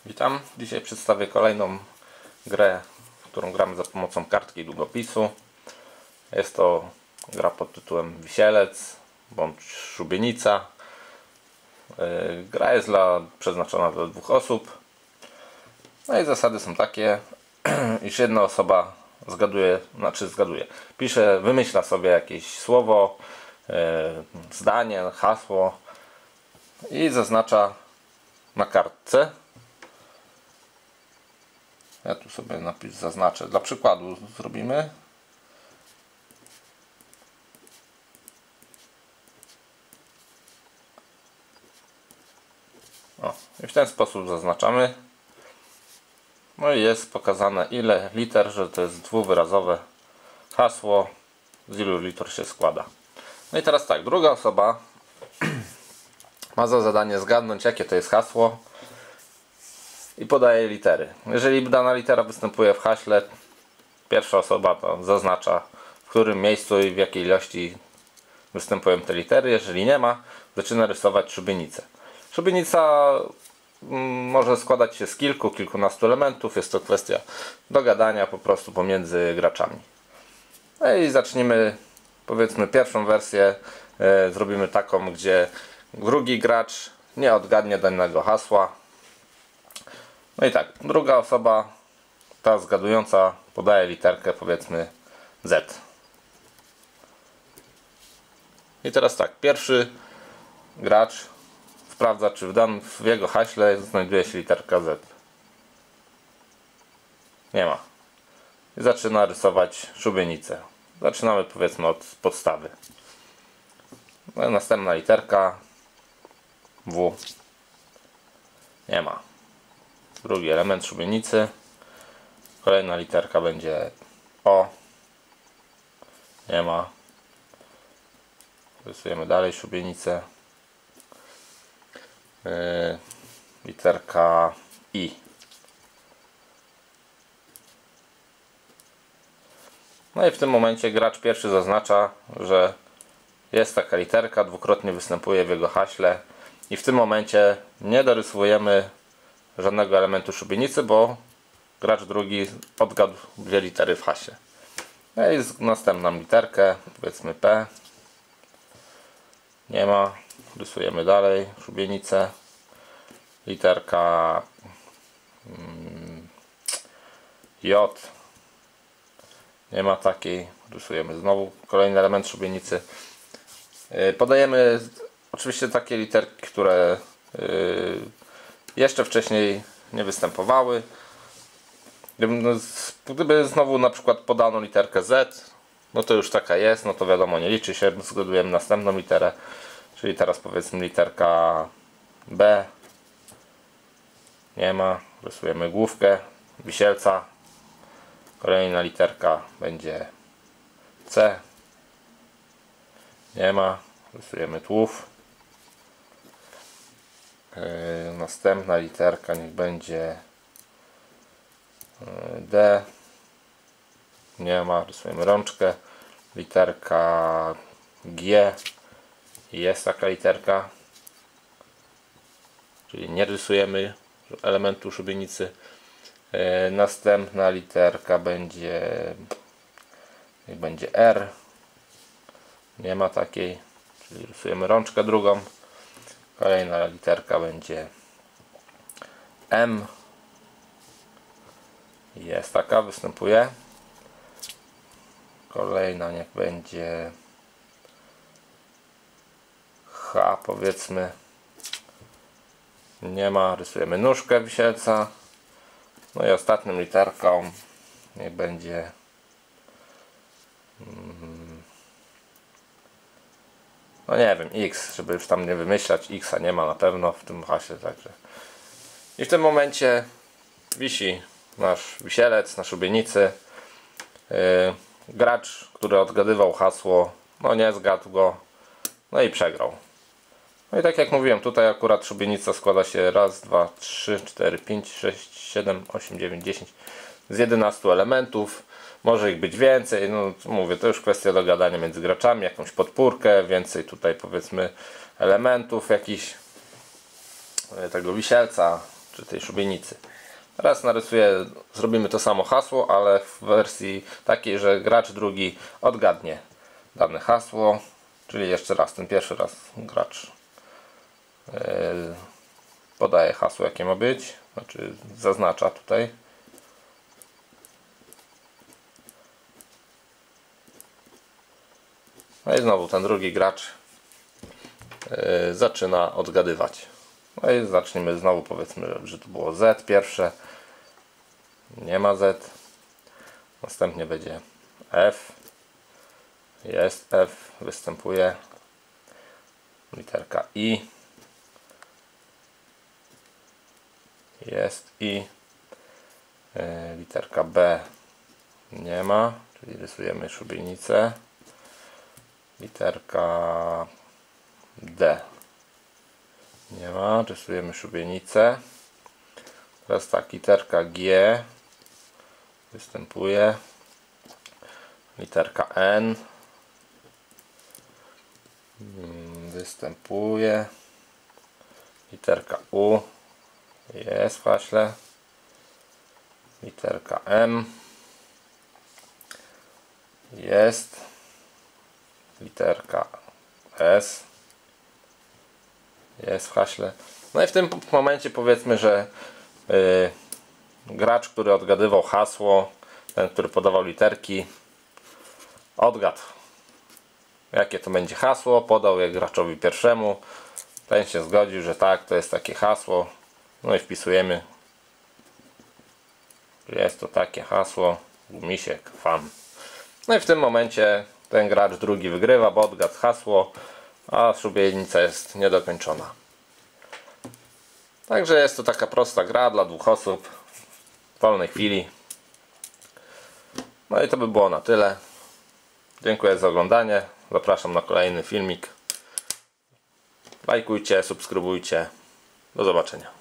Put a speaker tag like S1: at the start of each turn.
S1: Witam. Dzisiaj przedstawię kolejną grę, którą gramy za pomocą kartki i długopisu. Jest to gra pod tytułem Wisielec bądź Szubienica. Gra jest przeznaczona dla 2 osób. No i zasady są takie, iż jedna osoba wymyśla sobie jakieś słowo, zdanie, hasło i zaznacza na kartce. Ja tu sobie zaznaczę, dla przykładu zrobimy. O, i w ten sposób zaznaczamy. No i jest pokazane ile liter, że to jest dwuwyrazowe hasło, z ilu liter się składa. No i teraz tak, druga osoba ma za zadanie zgadnąć, jakie to jest hasło i podaje litery. Jeżeli dana litera występuje w haśle, pierwsza osoba to zaznacza, w którym miejscu i w jakiej ilości występują te litery. Jeżeli nie ma, zaczyna rysować szubienicę. Szubienica może składać się z kilkunastu elementów. Jest to kwestia dogadania po prostu pomiędzy graczami. No i zacznijmy, powiedzmy, pierwszą wersję. Zrobimy taką, gdzie drugi gracz nie odgadnie danego hasła. No i tak, druga osoba, ta zgadująca, podaje literkę, powiedzmy Z. I teraz tak, pierwszy gracz sprawdza, czy w jego haśle znajduje się literka Z. Nie ma. I zaczyna rysować szubienicę. Zaczynamy, powiedzmy, od podstawy. No, następna literka W. Nie ma. Drugi element szubienicy. Kolejna literka będzie O. Nie ma. Rysujemy dalej szubienicę. Literka I. No i w tym momencie gracz pierwszy zaznacza, że jest taka literka, dwukrotnie występuje w jego haśle i w tym momencie nie dorysujemy żadnego elementu szubienicy, bo gracz drugi odgadł 2 litery w hasie. No i następną literkę, powiedzmy P. Nie ma. Rysujemy dalej szubienicę. Literka J. Nie ma takiej. Rysujemy znowu kolejny element szubienicy. Podajemy oczywiście takie literki, które jeszcze wcześniej nie występowały. Gdyby znowu na przykład podano literkę Z, no to już taka jest, no to wiadomo, nie liczy się, zgadujemy następną literę, czyli teraz powiedzmy literka B. Nie ma, rysujemy główkę wisielca. Kolejna literka będzie C. Nie ma, rysujemy tułów. Następna literka niech będzie D. Nie ma, rysujemy rączkę. Literka G. Jest taka literka, czyli nie rysujemy elementu szubienicy. Następna literka będzie R. Nie ma takiej, czyli rysujemy rączkę drugą. Kolejna literka będzie M. Jest taka, występuje. Kolejna niech będzie H, powiedzmy. Nie ma, rysujemy nóżkę wisielca. No i ostatnią literką niech będzie no nie wiem, X, żeby już tam nie wymyślać. X nie ma na pewno w tym hasie, także. I w tym momencie wisi nasz wisielec na szubienicy. Gracz, który odgadywał hasło, no nie zgadł go, no i przegrał. No i tak jak mówiłem, tutaj akurat szubienica składa się raz, 2, 3, 4, 5, 6, 7, 8, 9, 10 z 11 elementów. Może ich być więcej, no mówię, to już kwestia dogadania między graczami, jakąś podpórkę, więcej tutaj powiedzmy elementów jakichś tego wisielca, czy tej szubienicy. Teraz narysuję, zrobimy to samo hasło, ale w wersji takiej, że gracz drugi odgadnie dane hasło. Czyli jeszcze raz, ten pierwszy raz gracz podaje hasło, jakie ma być, znaczy zaznacza tutaj. No i znowu ten drugi gracz zaczyna odgadywać. No i zaczniemy znowu, powiedzmy, że to było Z pierwsze. Nie ma Z. Następnie będzie F. Jest F. Występuje. Literka I. Jest I. Literka B. Nie ma. Czyli rysujemy szubienicę. Literka D. Nie ma. Rysujemy szubienicę. Teraz tak, literka G występuje. Literka N występuje. Literka U jest w haśle. Literka M jest. Literka S jest w haśle. No i w tym momencie powiedzmy, że gracz, który odgadywał hasło, ten, który podawał literki, odgadł, jakie to będzie hasło, podał je graczowi pierwszemu, ten się zgodził, że tak, to jest takie hasło, no i wpisujemy, jest to takie hasło, Gumisiek fan. No i w tym momencie ten gracz drugi wygrywa, bo odgadł hasło, a szubienica jest niedokończona. Także jest to taka prosta gra dla dwóch osób w wolnej chwili. No i to by było na tyle. Dziękuję za oglądanie. Zapraszam na kolejny filmik. Lajkujcie, subskrybujcie. Do zobaczenia.